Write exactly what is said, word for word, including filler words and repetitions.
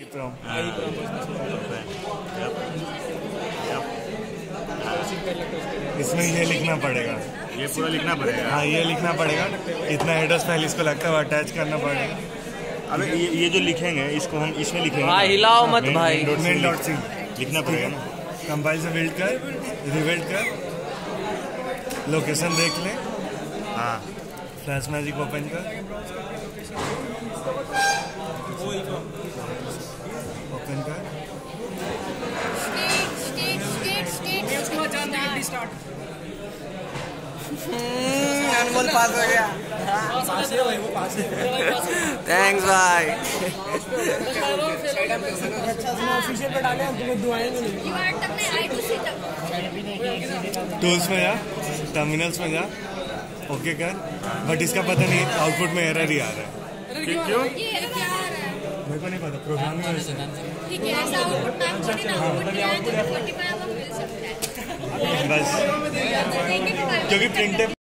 EEPROM। इसमें ये लिखना पड़ेगा, ये पूरा लिखना पड़ेगा। हाँ ये लिखना पड़ेगा, इतना हेडर्स फाइल इसको लगता है वो अटैच करना पड़ेगा। अबे ये ये जो लिखेंगे इसको हम इसमें लिखेंगे। हाँ हिलाओ मत भाई, मेन डॉट सी लिखना पड़ेगा ना। कंपाइल से बिल्ड कर, रिबिल्ड कर, लोकेशन देख ले, हाँ फ्लैश मैजिक ओपन कर, ओपन कर, अनमोल पास हो गया। थैंक्स भाई। टूल्स में जा, टर्मिनल्स में जा, ओके कर। बट इसका पता नहीं आउटपुट में एरर ही आ रहा है। क्यों? मेरे को नहीं पता, प्रोग्रामिंग में से ठीक है, ऐसा आउटपुट टाइम थोड़ी ना आउटपुट दिया है तो फोर्टी फाइव मिल सकता है बस, क्योंकि प्रिंट